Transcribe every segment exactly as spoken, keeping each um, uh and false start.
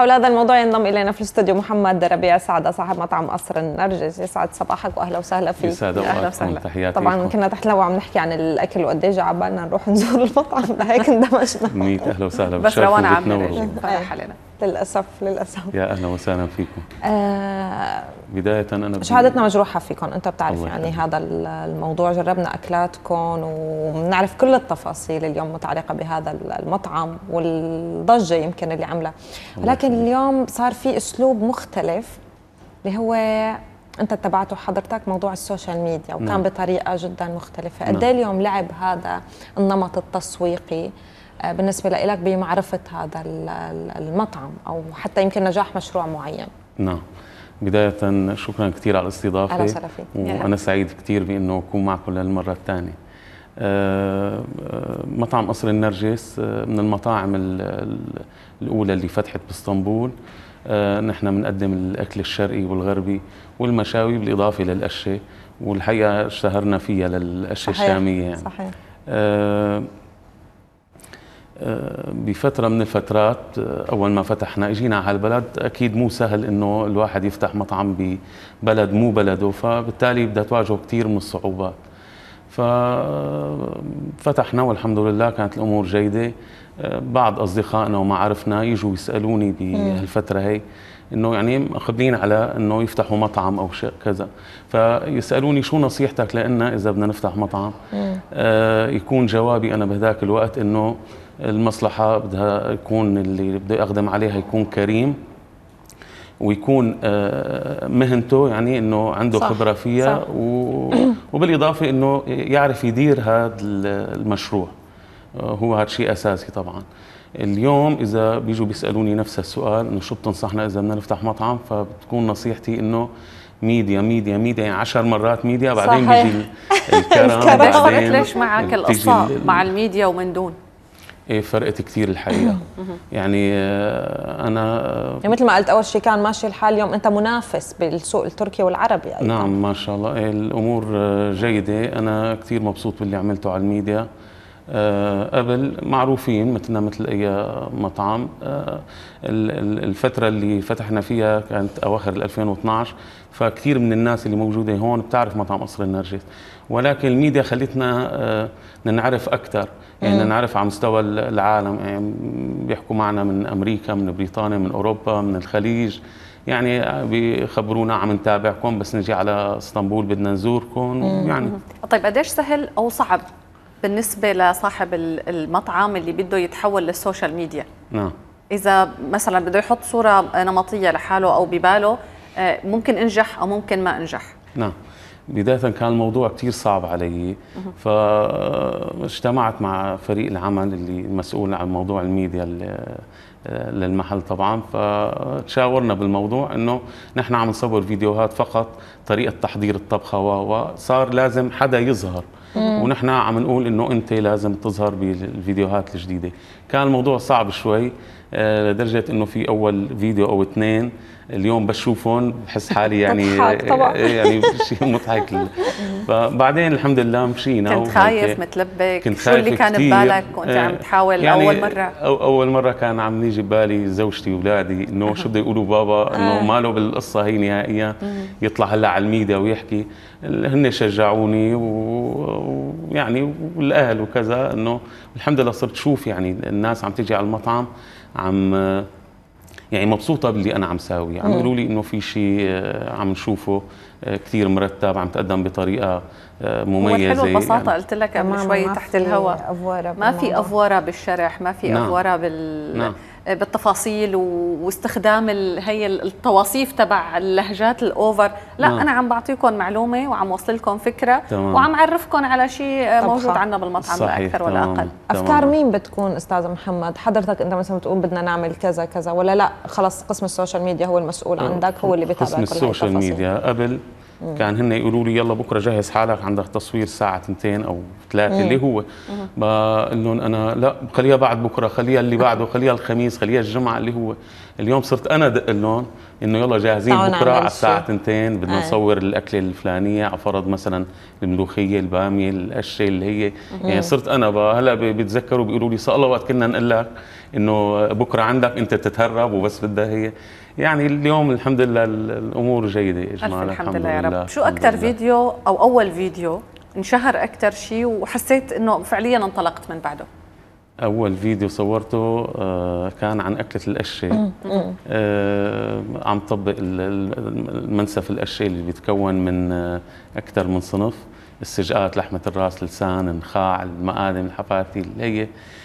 حول هذا الموضوع ينضم الينا في الاستوديو محمد ربيع سعده صاحب مطعم قصر النرجس. يسعد صباحك واهلا وسهلا فيك. يسعد اوقاتكم، تحياتي. طبعا كنا تحت الهواء عم نحكي عن الاكل وقد ايه جا بالنا نروح نزور المطعم لهيك اندمجنا. ميت اهلا وسهلا، بس روان عم علينا. للاسف للاسف. يا اهلا وسهلا فيكم. آه بدايه انا شهادتنا مجروحه فيكم، انت بتعرف يعني هذا الموضوع، جربنا اكلاتكم وبنعرف كل التفاصيل اليوم متعلقه بهذا المطعم والضجه يمكن اللي عملها، ولكن اليوم صار في اسلوب مختلف اللي هو انت اتبعته حضرتك، موضوع السوشيال ميديا، وكان نعم. بطريقه جدا مختلفه. قد ايه اليوم لعب هذا النمط التسويقي بالنسبه لك بمعرفه هذا المطعم او حتى يمكن نجاح مشروع معين؟ نعم، بدايه شكرا كثير على الاستضافه. اهلا وسهلا فيك. وانا سعيد كثير بانه اكون معكم للمره الثانيه. مطعم قصر النرجس من المطاعم الاولى اللي فتحت باسطنبول. نحن بنقدم الاكل الشرقي والغربي والمشاوي بالاضافه للاشياء، والحقيقه اشتهرنا فيها للاشياء الشاميه يعني. صحيح. أه بفترة من الفترات أول ما فتحنا اجينا على البلد، أكيد مو سهل إنه الواحد يفتح مطعم ببلد مو بلده، فبالتالي بدها تواجهه كثير من الصعوبات. ففتحنا والحمد لله كانت الأمور جيدة. بعض أصدقائنا ومعارفنا يجوا يسألوني بهالفترة هي إنه يعني خبرين على إنه يفتحوا مطعم أو شيء كذا، فيسألوني شو نصيحتك لنا إذا بدنا نفتح مطعم. آه يكون جوابي أنا بهذاك الوقت إنه المصلحة بدها يكون اللي بده يقدم عليها يكون كريم، ويكون مهنته يعني انه عنده صح خبرة فيها صح. وبالإضافة انه يعرف يدير هذا المشروع، هو هذا شيء أساسي. طبعا اليوم إذا بيجوا بيسألوني نفس السؤال إنه شو بتنصحنا إذا بدنا نفتح مطعم، فبتكون نصيحتي إنه ميديا ميديا ميديا، يعني عشر مرات ميديا، بعدين بيجي الكرم. بعدين ليش معك القصة مع الميديا ومن دون؟ ايه فرقت كثير الحقيقه. يعني انا يعني مثل ما قلت اول شيء كان ماشي الحال، اليوم انت منافس بالسوق التركي والعربي ايضا. نعم ما شاء الله، الامور جيده. انا كثير مبسوط باللي عملته على الميديا. أه قبل معروفين مثلنا مثل اي مطعم. أه الفتره اللي فتحنا فيها كانت اواخر ألفين واثنعش، فكثير من الناس اللي موجوده هون بتعرف مطعم قصر النرجس، ولكن الميديا خلتنا أه نعرف اكثر، يعني نعرف على مستوى العالم. يعني بيحكوا معنا من امريكا، من بريطانيا، من اوروبا، من الخليج، يعني بيخبرونا عم نتابعكم، بس نجي على اسطنبول بدنا نزوركم. يعني طيب قديش سهل او صعب بالنسبه لصاحب المطعم اللي بده يتحول للسوشيال ميديا؟ نعم، اذا مثلا بده يحط صوره نمطيه لحاله او بباله، ممكن انجح او ممكن ما انجح؟ نعم، بداية كان الموضوع كتير صعب علي، فاجتمعت مع فريق العمل اللي مسؤول عن موضوع الميديا للمحل طبعا، فتشاورنا بالموضوع انه نحن عم نصور فيديوهات فقط، طريقة تحضير الطبخة وصار لازم حدا يظهر، ونحن عم نقول انه انت لازم تظهر بالفيديوهات الجديدة. كان الموضوع صعب شوي لدرجة انه في اول فيديو او اثنين اليوم بشوفهم بحس حالي يعني يعني شيء مضحك. فبعدين الحمد لله مشينا. كنت خايف متلبك؟ كنت شو اللي كان ببالك وانت عم تحاول يعني اول مره؟ أو اول مره كان عم نيجي ببالي زوجتي واولادي انه شو بده يقولوا بابا، انه ماله بالقصه هي نهائيا يطلع هلا على الميديا ويحكي. هن شجعوني ويعني والاهل وكذا، انه الحمد لله صرت شوف يعني الناس عم تيجي على المطعم عم يعني مبسوطه باللي انا عم ساوي، عم يقولوا لي انه في شيء عم نشوفه كثير مرتب، عم تقدم بطريقه مميزه. هو الحلو ببساطه يعني قلت لك قبل شوي تحت الهواء، ما في افوره بالشرح، ما في نعم. افوره بال نعم. بالتفاصيل واستخدام هي التواصيف تبع اللهجات الاوفر، لا نعم. انا عم بعطيكم معلومه وعم وصل لكم فكره تمام. وعم اعرفكم على شيء موجود عندنا بالمطعم لا اكثر ولا اقل. افكار مين بتكون استاذ محمد؟ حضرتك انت مثلا بتقول بدنا نعمل كذا كذا، ولا لا خلص قسم السوشيال ميديا هو المسؤول عندك، هو اللي بيتابع كل قسم السوشيال ميديا قبل مم. كان هن يقولوا لي يلا بكره جهز حالك عندك تصوير الساعه اثنتين او ثلاثة اللي هو بقول لهم انا لا خليها بعد بكره، خليها اللي بعده، خليها الخميس، خليها الجمعه. اللي هو اليوم صرت انا دق لهم انه يلا جاهزين بكره على الساعه اثنتين بدنا آه. نصور الاكله الفلانيه، على فرض مثلا الملوخيه، الباميه، الاشياء اللي هي مم. يعني صرت انا بقى هلا بيتذكروا بيقولوا لي صار الله وقت كنا نقول لك انه بكره عندك انت تتهرب وبس بدها هي. يعني اليوم الحمد لله الامور جيده اجمالا. الحمد لله يا رب. شو اكثر فيديو او اول فيديو انشهر اكثر شيء وحسيت انه فعليا انطلقت من بعده؟ أول فيديو صورته كان عن أكلة القشة. عم طبق المنسف القشة اللي بيتكون من أكثر من صنف: السجقات، لحمة الراس، لسان، النخاع، المقادم، الحفاتي، اللي هي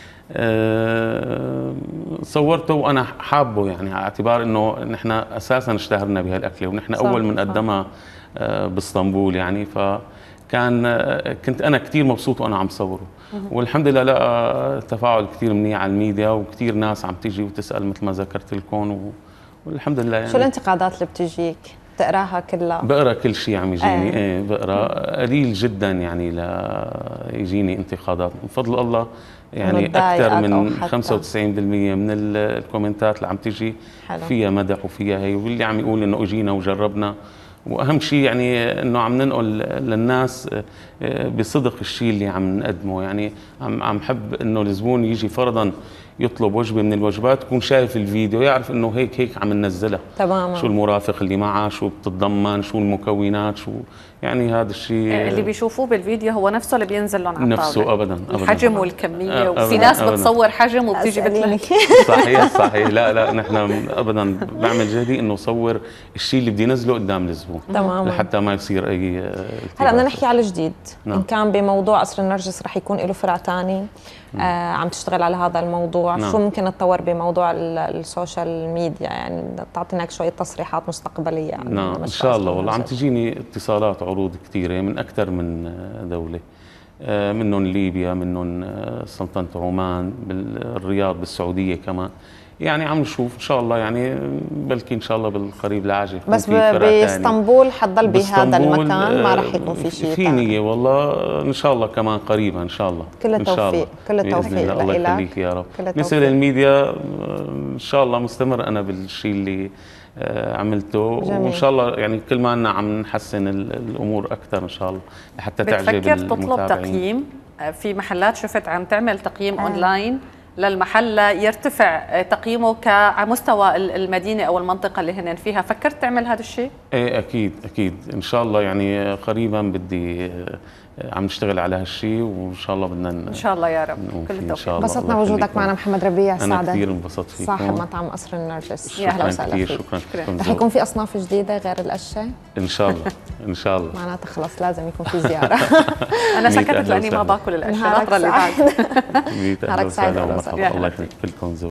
صورته وأنا حابه، يعني على اعتبار إنه نحن أساساً اشتهرنا بهالأكلة ونحن أول من قدمها باسطنبول يعني. ف كان كنت انا كثير مبسوط وانا عم صوره، والحمد لله لقى تفاعل كثير منيح على الميديا وكثير ناس عم تيجي وتسال مثل ما ذكرت لكم، والحمد لله. يعني شو الانتقادات اللي بتجيك؟ بتقراها كلها؟ بقرا كل شيء عم يجيني. ايه, ايه بقرا قليل جدا يعني لا يجيني انتقادات من فضل الله. يعني اكثر من خمسة وتسعين بالمئة من الكومنتات اللي عم تيجي فيها مدح وفيها هي، واللي عم يقول انه اجينا وجربنا. واهم شيء يعني انه عم ننقل للناس بصدق الشيء اللي عم نقدمه. يعني عم عم حب انه الزبون يجي فرضا يطلب وجبه من الوجبات يكون شايف الفيديو، يعرف انه هيك هيك عم ننزلها تماما، شو المرافق اللي معها، شو بتتضمن، شو المكونات، شو يعني هذا الشيء اللي بيشوفوه بالفيديو هو نفسه اللي بينزل لهم على الطاوله. نفسه ابدا ابدا الحجم والكميه. وفي ناس أبداً بتصور حجم وبتيجي بتلاقي صحيح صحيح. لا لا نحن ابدا بعمل جهدي انه صور الشيء اللي بدي انزله قدام الزبون تماما لحتى ما يصير اي. هلا بدنا نحكي على الجديد. نعم. ان كان بموضوع قصر النرجس رح يكون له فرع ثاني. آه عم تشتغل على هذا الموضوع. نعم. شو ممكن نتطور بموضوع السوشيال ميديا؟ يعني تعطينا شويه تصريحات مستقبليه يعني. نعم ان شاء الله. والله عم تجيني اتصالات عروض كثيره من اكثر من دوله، منهم ليبيا، منهم سلطنه عمان، بالرياض، بالسعوديه كمان. يعني عم نشوف ان شاء الله، يعني بلكي ان شاء الله بالقريب العاجل. بس باسطنبول حتضل بهذا المكان، ما راح يكون في شيء في نيه والله ان شاء الله كمان قريبا ان شاء الله. كل التوفيق كل التوفيق الله يخليك يا رب. بالنسبه للميديا ان شاء الله مستمر انا بالشيء اللي عملته. جميل. وان شاء الله يعني كل ما أنا عم نحسن الامور اكثر ان شاء الله لحتى تعجب المتابعين. بتفكر تطلب تقييم؟ في محلات شفت عم تعمل تقييم آه. اونلاين للمحل يرتفع تقييمه كمستوى المدينه او المنطقه اللي هن فيها. فكرت تعمل هذا الشيء؟ ايه اكيد اكيد ان شاء الله. يعني قريبا بدي عم نشتغل على هالشيء وان شاء الله بدنا ان شاء الله يا رب. كل التوفيق. انبسطنا وجودك معنا محمد ربيع. سعدت. انا كثير انبسطت فيكم. صاحب مطعم قصر النرجس. يا اهلا وسهلا فيك. شكرا كثير. رح يكون في اصناف جديده غير القشه ان شاء الله ان شاء الله. معناتها خلص لازم يكون في زياره. انا سكتت لاني ما باكل القشه. النهار اللي بعد. نهارك سعيد. الله يخليك. كلكم